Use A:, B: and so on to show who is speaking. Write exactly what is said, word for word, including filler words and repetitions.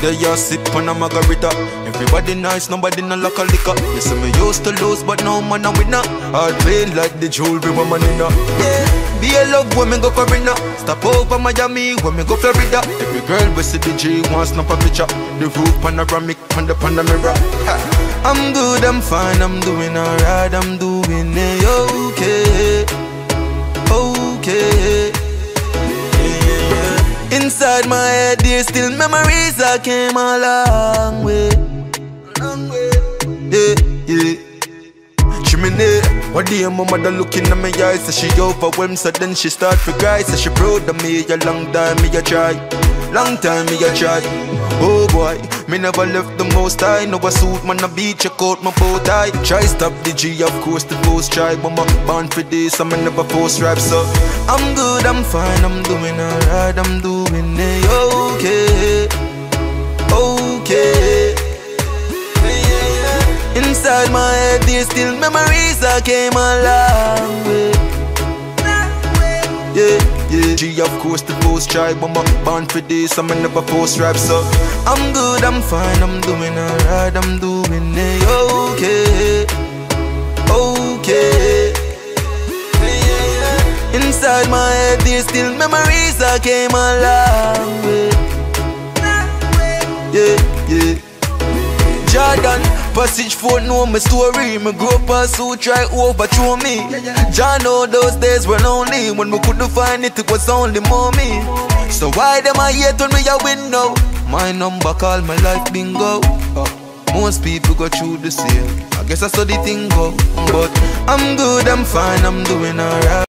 A: there you sip on a margarita. Everybody nice, nobody no like a liquor. You see me used to lose, but now man a winner. Hard play like the jewelry woman in a. Yeah, be a love when me go Carina. Stop over Miami when me go Florida. Every girl we see the G want snap a picture. The roof panoramic on the pan the mirror. Ha. I'm good, I'm fine, I'm doing alright, I'm doing it okay, okay. Yeah, yeah. Inside my head there's still memories I came a long way, long way. Yeah, yeah. Chimney, what day my mother looking at me eyes, so she overwhelmed, so then she start to cry, so she proud of me a long time me a try, long time me a try. Oh boy, me never left the most high. No a suit, man a beat, check out my bow tie. Try stop the G, of course the post try. But my born for this, I'm never post rap. So I'm good, I'm fine, I'm doing alright, I'm doing it okay, okay. Inside my head there's still memories I came a long way. Yeah. Yeah. G of course the post try, but my born for this, I'm never post rap. So I'm good, I'm fine, I'm doing alright, I'm doing it okay, okay. Inside my head there's still memories I came a long way. Yeah, yeah. Jordan, passage four know my story. Me grow up and so try overthrow me. Jah know those days were lonely. When we couldn't find it, it was only mommy. So why them I hate when we a win now? My number call my life bingo. Most people go through the same. I guess that's how the thing go. But I'm good, I'm fine, I'm doing alright.